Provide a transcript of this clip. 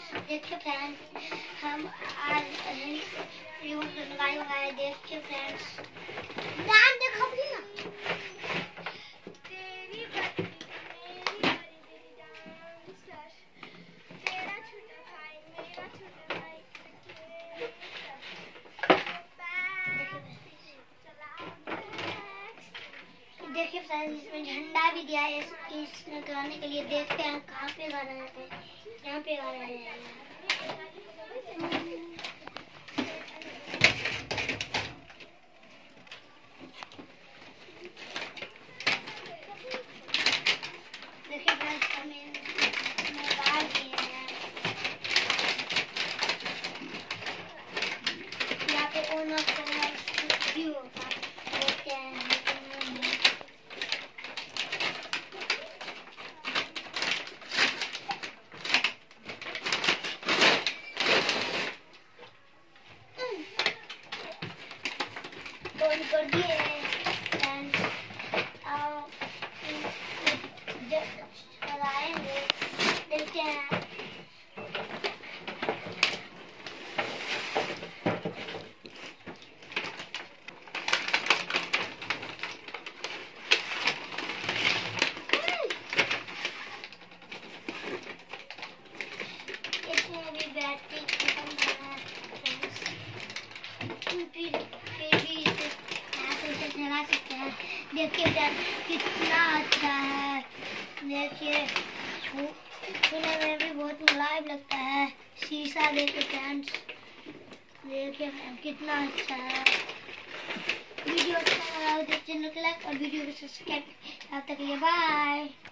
देखिए फ्रेंड्स, हम आज मंगाए। देखिए फ्रेंड्स, दाम देखो ना। देखिए फ्रेंड्स, इसमें झंडा भी दिया है इसमें कराने के लिए। देखते हैं कहाँ पे गा रहे हैं। यहाँ पे गा रहे हैं। देखिए फ्रेंड्स, हमें डाल दिए हैं। यहाँ पे ओनर क्यों होता है देखते हैं। कर दिए चलाएंगे, देखते हैं। इसमें अभी बैटरी खत्म है। फिर भी चला सकते हैं। देखिए कितना अच्छा है। देखिए छूने में भी बहुत मुलायम लगता है। शीशा देखिए फ्रेंड्स, देखिए कितना अच्छा है। वीडियो अच्छा लगा तो चैनल को लाइक और वीडियो को सब्सक्राइब। तब तक के लिए बाय।